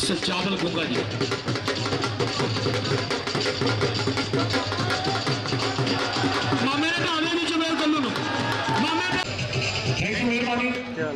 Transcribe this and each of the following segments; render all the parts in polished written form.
सजावल गुंगा जी। मामे ने ढाले नहीं चुमेल कल्लू मामे ने थैंक यू मेहरबानी।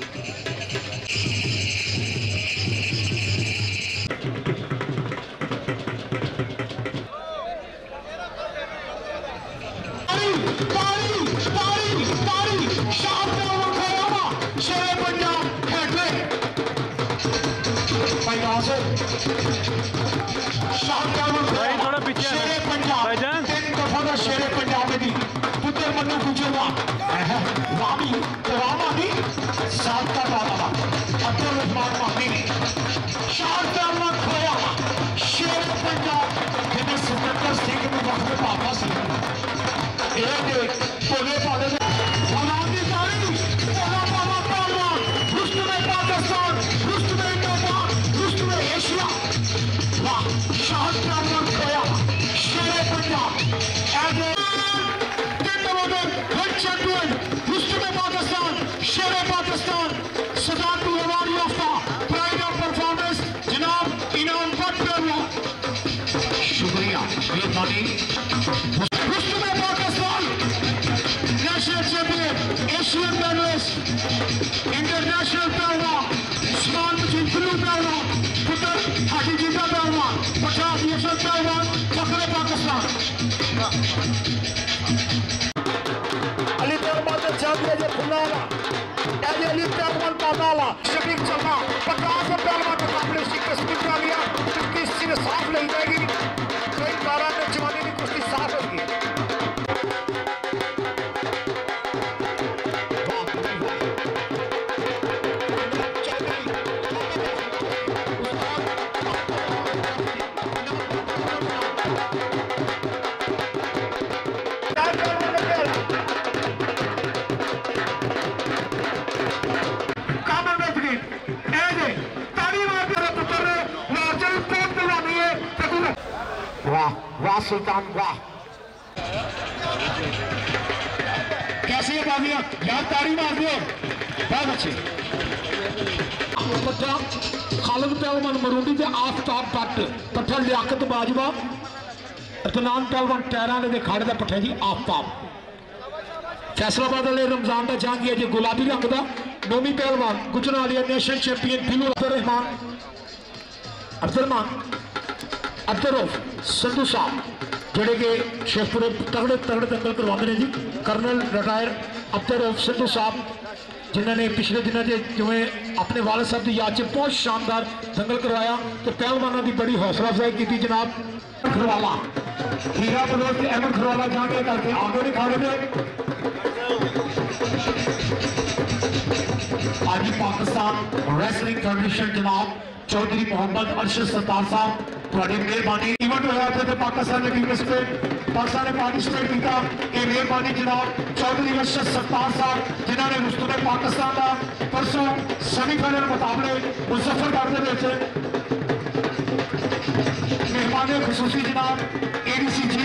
शेरे पंजाब दी पुत्र मनु गुजरवा रामी रामा दी सादका दादा अब्दुल रहमान मानी ने शाहजादा खोया शेर पंजाब जिन्हें सिकंदर सिंह ने वक्त पापा सी ये देख बोले पाले गुलामी कारी बोला बाबा पहलवान रुस्तुम पाकिस्तान रुस्तुम इंडिया रुस्तुम एशिया वाह शाहजादा खोया शेर पंजाब पाकिस्तान शेर पाकिस्तान सदा टू अवार्ड याफ्ता प्राइड ऑफ परफॉर्मेंस जनाब इनाम भट्ट शुक्रिया मेहरबानी। Pakistan national champion Asian medalist international पहलवान उस्मान ब्लू पहलवान पुत्र हाजी जीता पहलवान पठान यशवंत पहलवान फखरे पाकिस्तान अली पहलवान चैंपियन जो खुला अली पहलवान पाताला शकील चलना 50 पहलवान मुकाबले की कस्ती का लिया किसी ने साफ ले जाएगी कई 12 में जवानी की कुश्ती साफ होगी। वाह वाह सुल्तान वाह कैसी है बाजियां यार ताड़ी मार दो बहुत अच्छी। पट्ठा खालिद पहलवान मरूदी ते आफ्ताब भट्ट पट्ठा लियाकत बाजवा अदनान पहलवान टैरां दे खाड़े दा पट्ठा जी आफ्ताब फैसलाबाद वाले रमजान का जंग है जी गुलाबी रंग का नौवीं पहलवान गुजरालिया नेशनल चैंपियन दिलू अब्दुलरहमान अब्दुरफ संधू साहब जोड़े के शेखपुरे तगड़े तगड़े दंगल करवाते हैं जी कर्नल रिटायर अब्दुरफ संधू साहब जिन्होंने पिछले दिनों से जिवें अपने वाले साहब की याद से बहुत शानदार दंगल करवाया तो पहलवानों की बड़ी हौसला अफजाई की जनाब खरवाला हीरा बलोच अहमद खरवाला जाके करके आगे नहीं खाने में आज पाकिस्तान रेसलिंग फेडरेशन जनाब चौधरी मोहम्मद अरशद सत्तार साहब थोड़ी मेहरबानी इवेंट होया थे पाकिस्तान ने पाकिस्तान ने पार्टिसिपेट किया ये मेहरबानी जनाब चौधरी अरशद सत्तार साहब जिन्होंने रुस्तुम पाकिस्तान का परसों सेमीफाइनल मुकाबले मुजफ्फर करते हुए मेहरबानी खसूसी जनाब एडीसी जी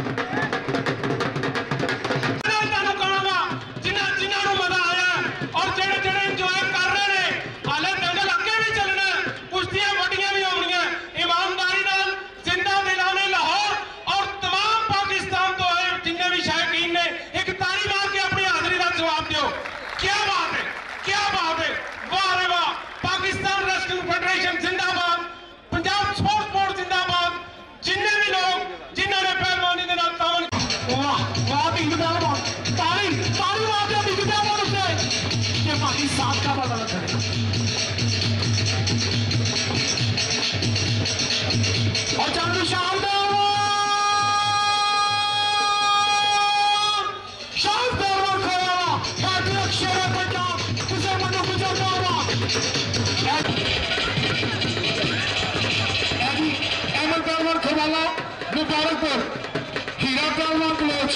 मुबारकपुर हीरा पहलवान बलोच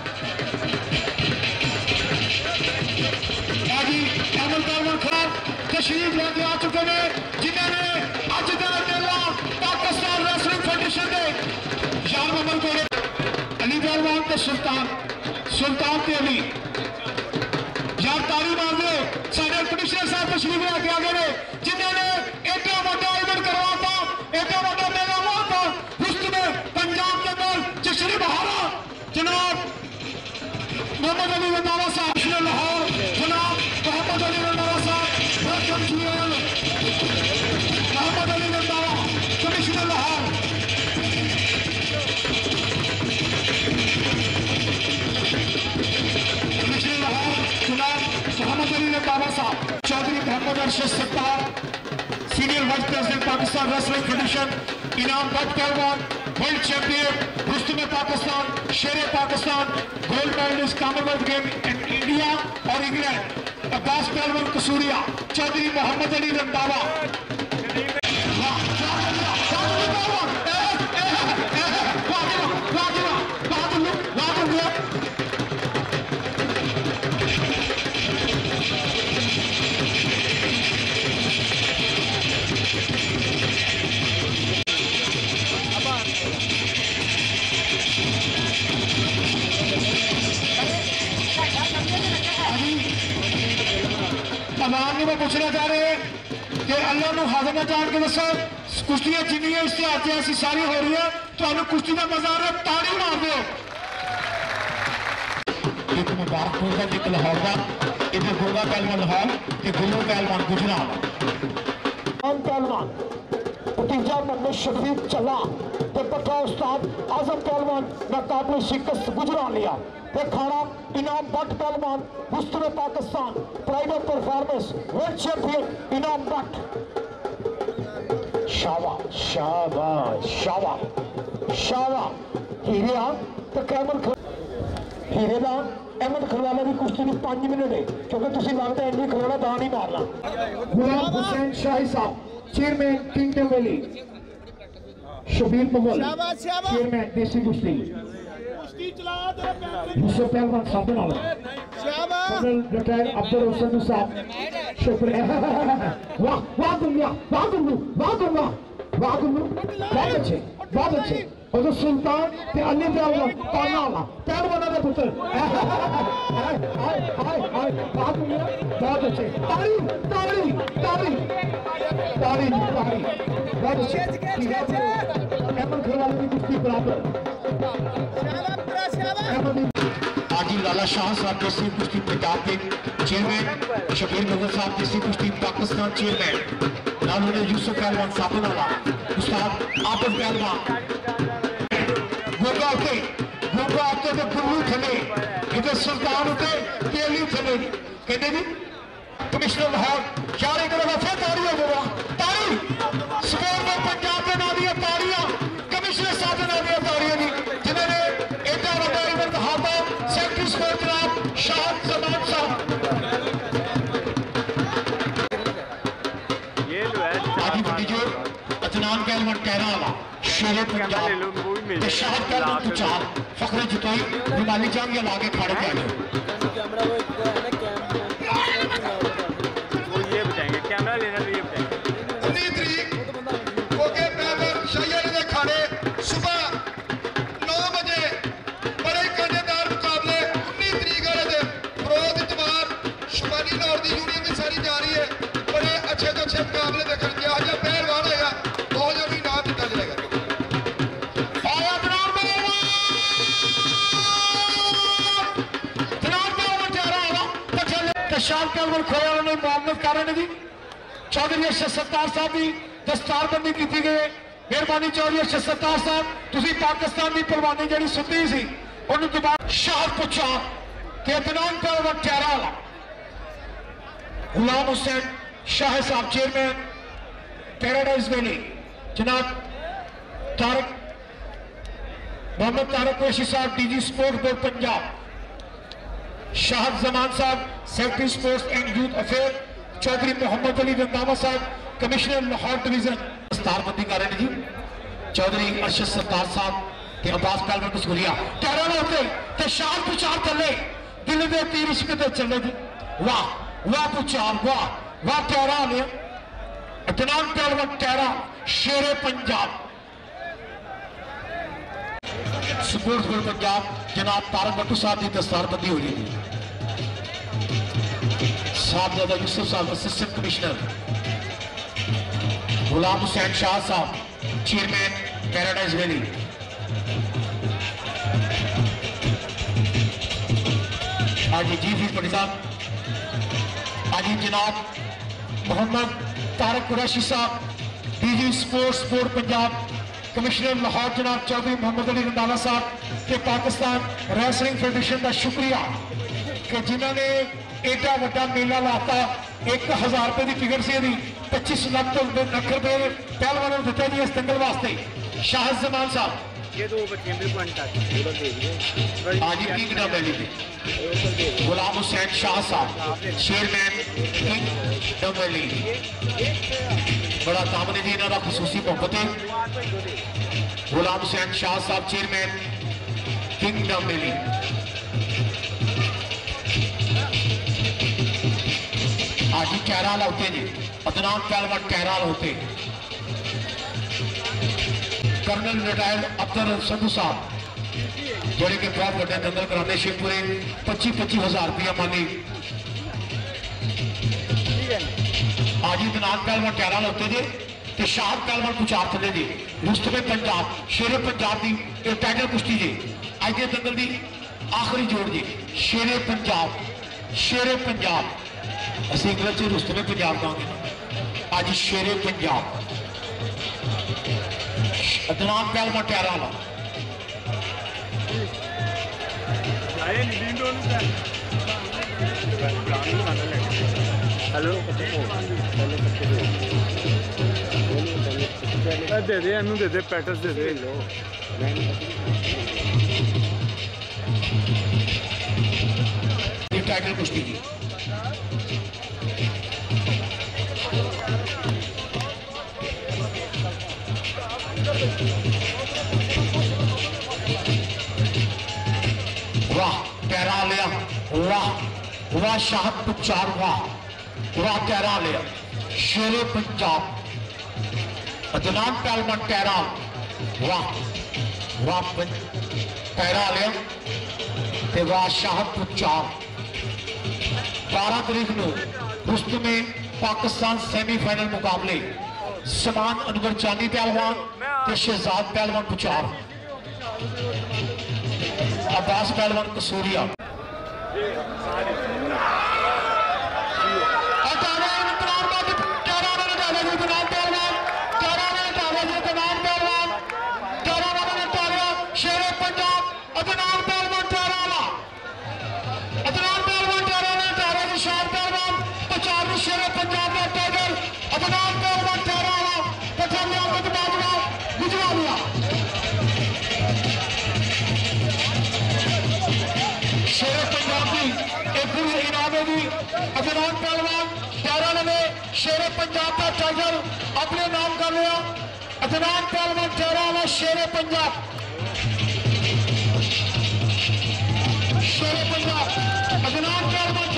अहमद पहलवान खराब तशरीफ लेके आ चुके हैं जिन्होंने अज का मेला पाकिस्तान रेसलिंग फेडरेशन के यार मोहम्मद कोड़े अली पहलवान के सुल्तान के अली यार तारी मार दो साढ़े कमिश्नर साहब तशरीफ लेके आ गए जिन्होंने एडा बड़ा इवेंट करवाता शाबा साहब, Chaudhry Mohammad Arshad Sattar, senior vice president Pakistan wrestling federation, Inam Butt पहलवान, वर्ल्ड चैंपियन, रुस्तुम पाकिस्तान, शेर Pakistan, gold medalist commonwealth game in India और इंग्लैंड, अब्बास पहलवान कसूरिया, चौधरी मोहम्मद अली रंधावा। अमान में पूछना चाह रहे हैं कि अल्लाह को हाजिर न जान के दसो कुश्तियां जिन्नियां इश्तेहार ऐसी सारी हो रही है तो कुश्ती का मजा आ रहा है, ताड़ी मार दो। एक मुबारकपुर का एक लाहौर का, इधर गोगा पहलवान लाहौर ते गुल्लू पहलवान गुजरात। पहलवान भतीजा मोहम्मद शफीक चला ते पट्टा उस्ताद आजम पहलवान नाकाबले शिकस्त गुजरा लिया ते खाना इनाम भट्ट पहलवान Rustam Pakistan pride of performance world champion Inam Butt. शाबाश शाबाश शाबाश शाबाश। हीरे तो कैमल हीरे का अहमद खलवाला की कुश्ती में 5 मिनट है क्योंकि तुम लगता है इन्नी खलवाला दान ही मारना। गुलाम हुसैन शाही साहब chairman kingdom valley, Shabbir Mughal chairman देसी कुश्ती, यूसुफ पहलवान साधन वाला, रिटायर्ड अब्दुल हुसैन साहब शुक्रिया। वाह वाह गुल्लू वाह गुल्लू वाह गुल्लू वाह गुल्लू, बहुत अच्छे बहुत अच्छे। और सुल्तान ते अली पहलवान ताना वाला पहलवाना का पुत्र, बहुत अच्छे। ताड़ी ताड़ी ताड़ी ताड़ी ताड़ी बहुत अच्छे। अहमद खलवाला की कुश्ती बराबर। आजी लाला शाह साहब देसी कुश्ती पंजाब के चेयरमैन, शबीर मुगल साहब देसी कुश्ती पाकिस्तान चेयरमैन, नालों यूसुफ पहलवान साबिन वाला, उस्ताद आबिद पहलवान। गोगा उते तो गुल्लू थले, इधर सुल्तान उते अली थले। कहते जी कमिश्नर लाहौर चार एक तरफ फिर ताड़ी हो गया, ताड़ी स्कोर में पंजाब के ना दिया ताड़ियां, कमिश्नर साहब ने ना दिया ताड़ियां नहीं, जिन्होंने एडा बड़ा इवेंट हाथा सेक्रेटरी स्पोर्ट जनाब शाहद जमान साहब। आदि जो अदनान पहलवान कहना वाला शेर पंजाब ते शाहद पहलवान पुचार फखरे जितोई रुमाली जंग या लागे खड़े के आए। वो ये बताएंगे कैमरा लेना तो ये बताएंगे 19 तरीक ओके पहलवान शाहद ने खाने सुबह 9 बजे बड़े मजेदार मुकाबले 19 तरीक वाले दिन बरोज इतवार शुमानी लाहौर की यूनियन में सारी जा रही है। बड़े अच्छे तो अच्छे मुकाबले देखने के आज पहलवान होगा बहुत जल्दी नाम दिता जाएगा। शाह पहलवान खोया उन्होंने मुआवनत कर रहे हैं। चौधरी अरशद सत्तार साहब की दस्तारबंदी की गई है। मेहरबानी चौधरी अरशद सत्तार साहब, तुसी पाकिस्तान की पहलवानी जी सुधी सी उन्होंने दोबारा शाह पुछा कि अदनान पहलवान टहरा वाला, गुलाम हुसैन शाह साहब चेयरमैन पैराडाइज वैली, जनाब तारक मोहम्मद तारक कुरैशी साहब DG sports board Punjab, Shahid Zaman साहब secretary sports and youth affair, Chaudhry Mohammad Ali Randhawa साहब कमिश्नर लाहौर डिवीजन दस्तारबंदी कर रहे हैं जी। चौधरी अरशद सत्तार साहब के अब्बास पहलवान कसूरिया टहरा होते ते शाह पुचार चले दिल दे तीर इश्क ते चले जी। वाह वाह पुचार वाह वाह टहरा लिया अदनान पहलवान टहरा शेरे पंजाब। स्पोर्ट्स बोर्ड पंजाब जनाब तारक भट्टू साहब की दस्तारबंदी हो रही है। साहबजादा यूसुफ साहब असिस्टेंट कमिश्नर, गुलाम हुसैन शाह साहब चेयरमैन पैराडाइज वैली, आजी जी पटी साहब, आजी जनाब मोहम्मद तारक कुरैशी साहब DG sports board Punjab, commissioner Lahore जनाब चौधरी मोहम्मद अली रंधावा साहब के पाकिस्तान रेसलिंग फेडरेशन का शुक्रिया। कि जिन्होंने एडा वड्डा मेला लाता 1000 रुपए की टिकट से 25 लाख रुपए पहलवानों दिता जी इस दंगल वास्ते। शाहिद जमान साहब ये दो बच्चे बिल्कुल आज किंगडम वैली में गुलाम हुसैन शाह साहब चेयरमैन किंगडम वैली बड़ा सामने जी इन्हों का खसूसी मोहब्बत है। गुलाम हुसैन शाह साहब चेयरमैन किंगडम वैली। आज ही कैराल होते जी अदनान पहलवान कैराल होते। कर्नल रिटायर्ड अब्दुल संधू साहब जोड़े के बहुत बड़े दंगल कराने शेखपुरे 25-25 हजार रुपया मांगी। आज ही दिनाज पहलवान कैराल होते जे ते शाहद पहलवान पुचार थले जे रुस्तमे पंजाब शेरे पंजाब की टाइटल कुश्ती जे आज के दंगल की आखिरी जोड़ जे शेरे पंजाब असं इंग्लिश रुस्तमे पंजाब कहेंगे आज शेरे पंजाब अदनान पहलवान कैराल हेलो दे दे इनू दे दे पैटर्स दे दे लो टाइटल कुश्ती की वाह कैरा लिया वाह वाह शाहद पुचार वाह वाह कैरा लिया शेरे पंजाब अदनान पहलवान कैरा वाह वाह कैरा लिया ते वाह शाहद पुचार 12 तारीख को रुस्तमे पाकिस्तान सेमीफाइनल मुकाबले समान अनवर चांदी पहलवान ते शहजाद पहलवान पुचार अब्बास पहलवान कसूरिया शेरे पंजाब अदनान पहलवान टहराला शाह पहलवान पुचार शेरे पंजाब का टाइगर अदनान पहलवान टहराला गुजरालिया शेरे पंजाब की एक इनामे की अदनान पहलवान टहराला ने शेरे पंजाब का टाइगर अपने नाम कर लिया। अदनान पहलवान टहराला शेरे पंजाब अदनान पहलवान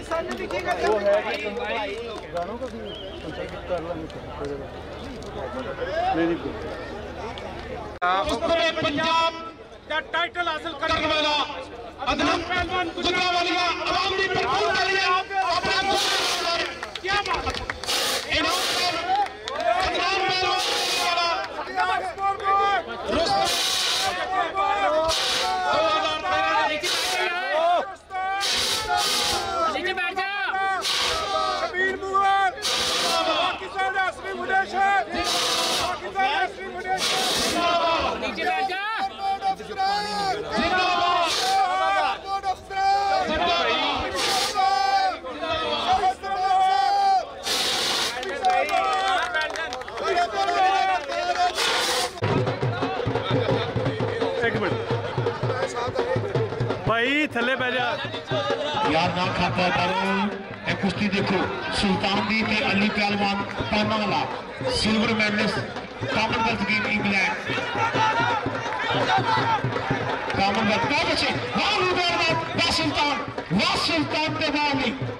पंजाब का टाइटल हासिल करने वाला अदनान पहलवान गुजरावालिया आवाम ने भरपूर तालियां क्या बात इनाम पर अदनान पहलवान नीचे बैठ जा कबीर मुगल पाकिस्तान असली मुदेश है पाकिस्तान असली मुदेश नीचे बैठ जा एक मिनट भाई थले बैठ जा यार ना खाता करो ए कुश्ती देखो सुल्तान दी ते अली पहलवान पानावाला silver medalist commonwealth game England commonwealth का बच्चे वाह सुल्तान ते वाली